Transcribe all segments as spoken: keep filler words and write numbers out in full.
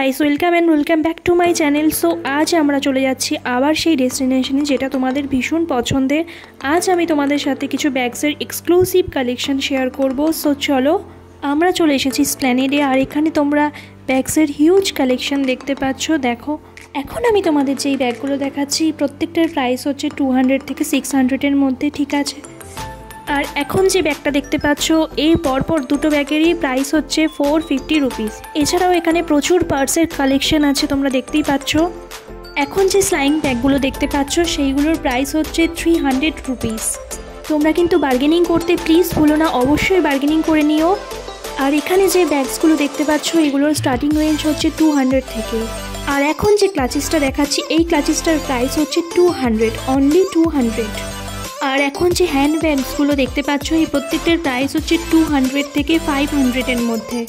Guys, welcome and welcome back to my channel. So আজ আমরা চলে যাচ্ছি আবার সেই ডেস্টিনেশনে যেটা তোমাদের ভীষণ পছন্দের। আজ আমি তোমাদের সাথে কিছু ব্যাগসের এক্সক্লুসিভ কালেকশন শেয়ার করব। সো চলো, আমরা চলে এসেছি স্প্ল্যানেডে। আর এখানে তোমরা ব্যাগসের হিউজ কালেকশন দেখতে পাচ্ছ। দেখো, এখন আমি তোমাদের যেই ব্যাগগুলো দেখাচ্ছি প্রত্যেকটার প্রাইস হচ্ছে টু হান্ড্রেড থেকে সিক্স হান্ড্রেডের মধ্যে, ঠিক আছে। আর এখন যে ব্যাগটা দেখতে পাচ্ছ, এই পরপর দুটো ব্যাগেরই প্রাইস হচ্ছে ফোর ফিফটি রুপিস। এছাড়াও এখানে প্রচুর পার্সের কালেকশন আছে, তোমরা দেখতেই পাচ্ছ। এখন যে স্লাইং ব্যাগগুলো দেখতে পাচ্ছ সেইগুলোর প্রাইস হচ্ছে থ্রি হান্ড্রেড রুপিস। তোমরা কিন্তু বার্গেনিং করতে প্লিজ ভুলো না, অবশ্যই বার্গেনিং করে নিও। আর এখানে যে ব্যাগসগুলো দেখতে পাচ্ছ এগুলোর স্টার্টিং রেঞ্জ হচ্ছে টু হান্ড্রেড থেকে। আর এখন যে ক্লাচিসটা দেখাচ্ছি এই ক্লাচিসটার প্রাইস হচ্ছে two hundred, only two hundred. আর এখন যে হ্যান্ড ব্যাগসগুলো দেখতে পাচ্ছ এই প্রত্যেকটার প্রাইস হচ্ছে টু হান্ড্রেড থেকে ফাইভ হান্ড্রেডের মধ্যে।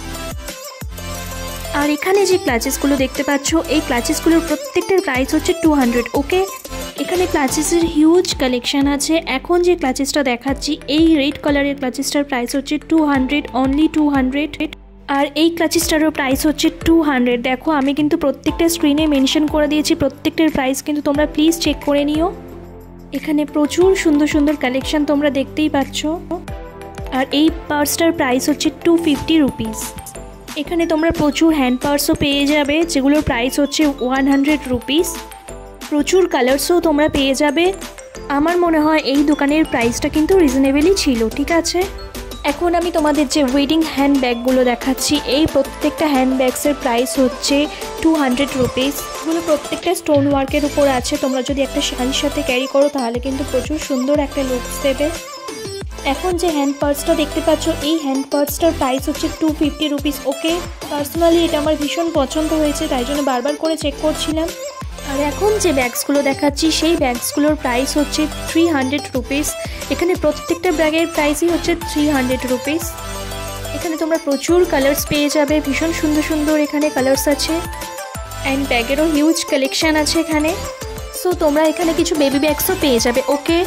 আর এখানে যে ক্লাচেসগুলো দেখতে পাচ্ছ এই ক্লাচেসগুলোর প্রত্যেকটার প্রাইস হচ্ছে টু হান্ড্রেড। ওকে, এখানে ক্লাচেসের হিউজ কালেকশান আছে। এখন যে ক্লাচেসটা দেখাচ্ছি এই রেড কালারের ক্লাচেসটার প্রাইস হচ্ছে two hundred, only two hundred. আর এই ক্লাচেসটারও প্রাইস হচ্ছে টু হান্ড্রেড। দেখো, আমি কিন্তু প্রত্যেকটা স্ক্রিনে মেনশন করে দিয়েছি প্রত্যেকটার প্রাইস, কিন্তু তোমরা প্লিজ চেক করে নিও। এখানে প্রচুর সুন্দর সুন্দর কালেকশন তোমরা দেখতেই পাচ্ছ। আর এই পার্সটার প্রাইস হচ্ছে টু ফিফটি রুপিস। এখানে তোমরা প্রচুর হ্যান্ড পার্সও পেয়ে যাবে যেগুলোর প্রাইস হচ্ছে ওয়ান হান্ড্রেড রুপিস। প্রচুর কালার্সও তোমরা পেয়ে যাবে। আমার মনে হয় এই দোকানের প্রাইসটা কিন্তু রিজনেবলই ছিল, ঠিক আছে। এখন আমি তোমাদের যে ওয়েডিং হ্যান্ড ব্যাগগুলো দেখাচ্ছি এই প্রত্যেকটা হ্যান্ড ব্যাগসের প্রাইস হচ্ছে টু হান্ড্রেড রুপিস। এগুলো প্রত্যেকটা স্টোন ওয়ার্কের উপর আছে। তোমরা যদি একটা শাড়ির সাথে ক্যারি করো তাহলে কিন্তু প্রচুর সুন্দর একটা লুকস দেবে। এখন যে হ্যান্ড পার্সটা দেখতে পাচ্ছ এই হ্যান্ড পার্সটার প্রাইস হচ্ছে two fifty rupees. Okay, personally এটা আমার ভীষণ পছন্দ হয়েছে, তাই জন্য বারবার করে চেক করছিলাম। আর এখন যে ব্যাগসগুলো দেখাচ্ছি সেই ব্যাগসগুলোর প্রাইস হচ্ছে থ্রি হান্ড্রেড রুপিস। এখানে প্রত্যেকটা ব্যাগের প্রাইসই হচ্ছে থ্রি হান্ড্রেড রুপিস। এখানে তোমরা প্রচুর কালার্স পেয়ে যাবে, ভীষণ সুন্দর সুন্দর এখানে কালার্স আছে। অ্যান্ড ব্যাগেরও হিউজ কালেকশান আছে এখানে। সো তোমরা এখানে কিছু বেবি ব্যাগসও পেয়ে যাবে। ওকে,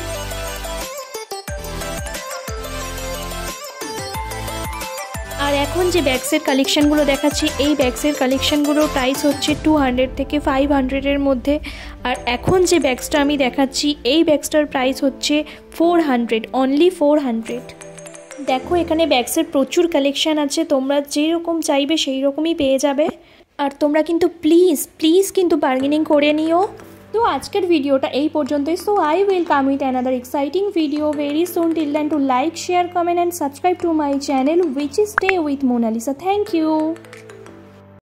আর এখন যে ব্যাগসের কালেকশানগুলো দেখাচ্ছি এই ব্যাগসের কালেকশানগুলোর প্রাইস হচ্ছে টু হান্ড্রেড থেকে ফাইভ হান্ড্রেডের মধ্যে। আর এখন যে ব্যাগসটা আমি দেখাচ্ছি এই ব্যাগসটার প্রাইস হচ্ছে four hundred, only four hundred. দেখো, এখানে ব্যাগসের প্রচুর কালেকশান আছে, তোমরা যেরকম চাইবে সেই রকমই পেয়ে যাবে। আর তোমরা কিন্তু প্লিজ প্লিজ কিন্তু বার্গেনিং করে নিও। তো আজকের ভিডিওটা এই পর্যন্তই। So I will come with another exciting video very soon. Till then to like, share, comment and subscribe to my channel which is Stay with Mona Lisa. Thank you.